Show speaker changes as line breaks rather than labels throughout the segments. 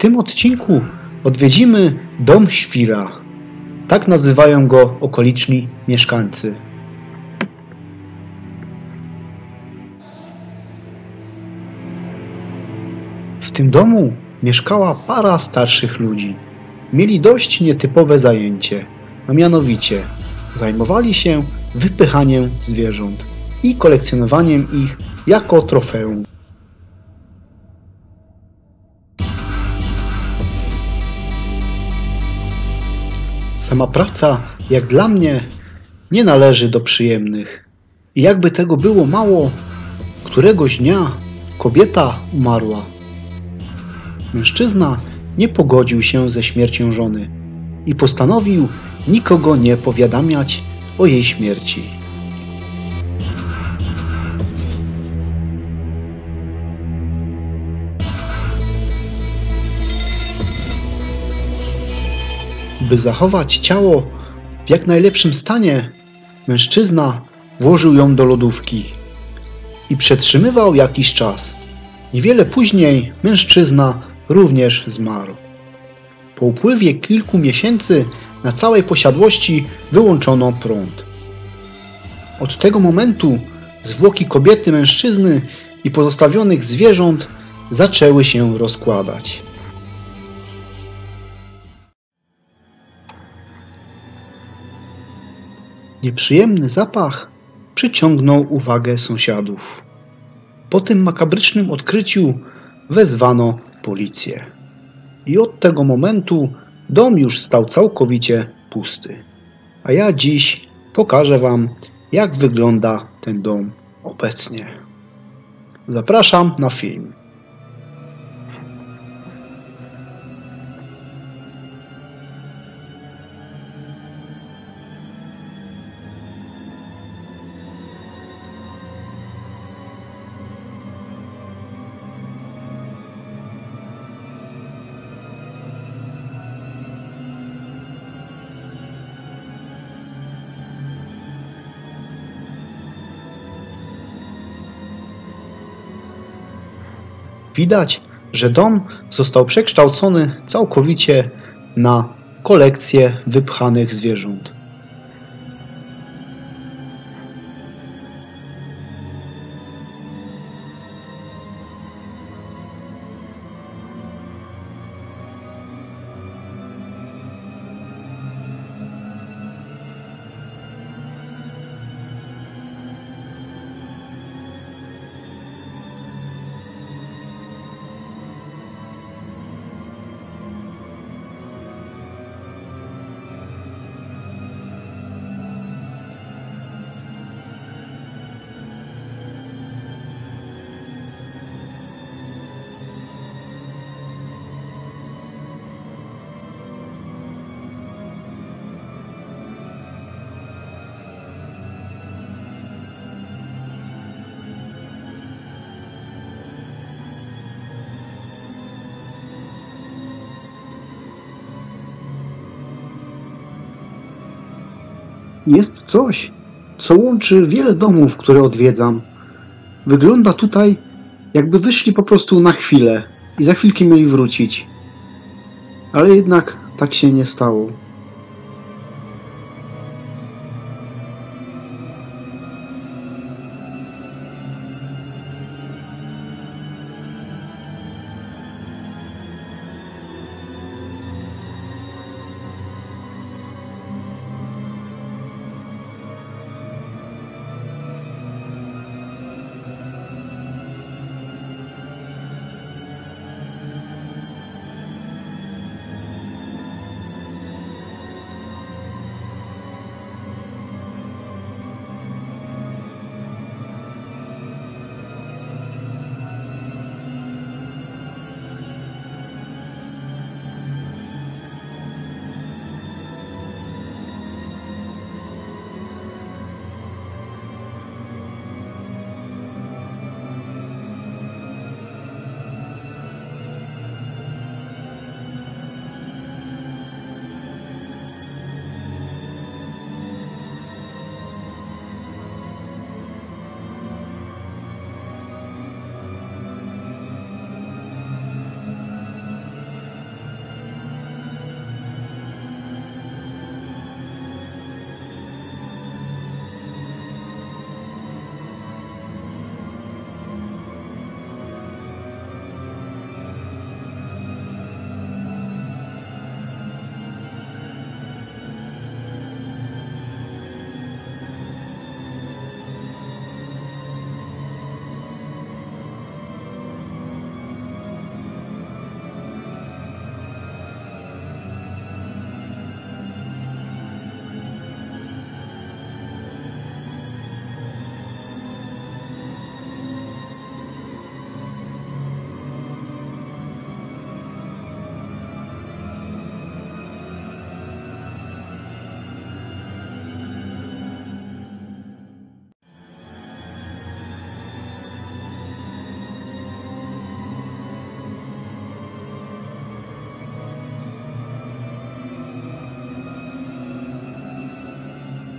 tym odcinku odwiedzimy Dom Świra. Tak nazywają go okoliczni mieszkańcy. W tym domu mieszkała para starszych ludzi. Mieli dość nietypowe zajęcie, a mianowicie zajmowali się wypychaniem zwierząt i kolekcjonowaniem ich jako trofeum. Sama praca, jak dla mnie, nie należy do przyjemnych. I jakby tego było mało, któregoś dnia kobieta umarła. Mężczyzna nie pogodził się ze śmiercią żony i postanowił nikogo nie powiadamiać o jej śmierci. By zachować ciało w jak najlepszym stanie, mężczyzna włożył ją do lodówki i przetrzymywał jakiś czas. Niewiele później mężczyzna również zmarł. Po upływie kilku miesięcy na całej posiadłości wyłączono prąd. Od tego momentu zwłoki kobiety, mężczyzny i pozostawionych zwierząt zaczęły się rozkładać. Nieprzyjemny zapach przyciągnął uwagę sąsiadów. Po tym makabrycznym odkryciu wezwano policję. I od tego momentu dom już stał całkowicie pusty. A ja dziś pokażę Wam, jak wygląda ten dom obecnie. Zapraszam na film. Widać, że dom został przekształcony całkowicie na kolekcję wypchanych zwierząt. Jest coś, co łączy wiele domów, które odwiedzam. Wygląda tutaj, jakby wyszli po prostu na chwilę i za chwilkę mieli wrócić. Ale jednak tak się nie stało.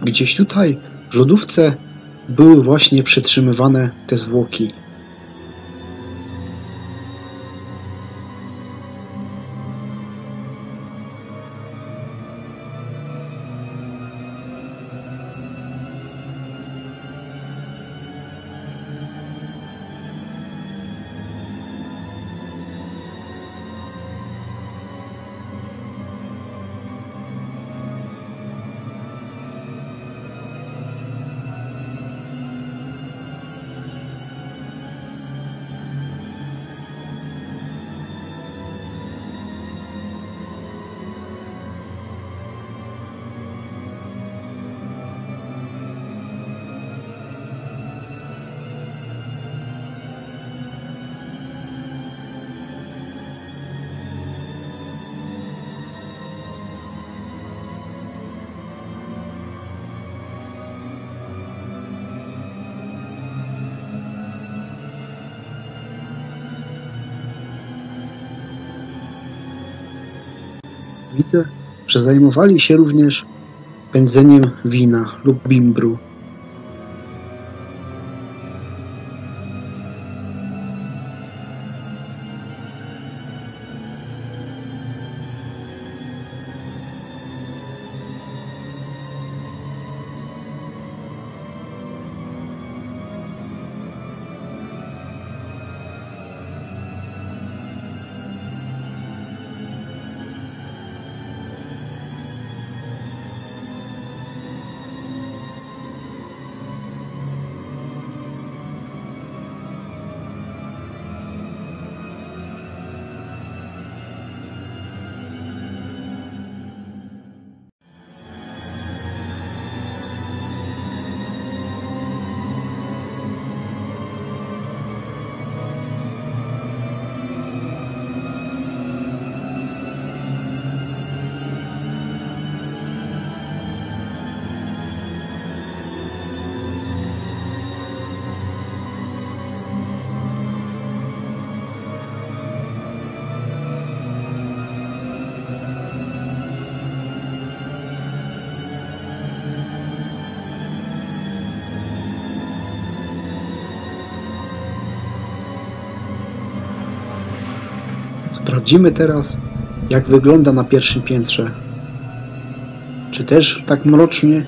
Gdzieś tutaj, w lodówce, były właśnie przetrzymywane te zwłoki. Widzę, że zajmowali się również pędzeniem wina lub bimbru. Sprawdzimy teraz, jak wygląda na pierwszym piętrze. Czy też tak mrocznie?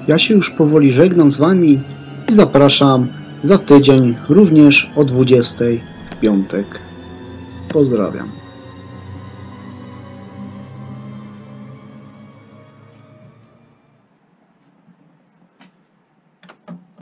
Ja się już powoli żegnam z Wami i zapraszam za tydzień również o 20:00 w piątek. Pozdrawiam.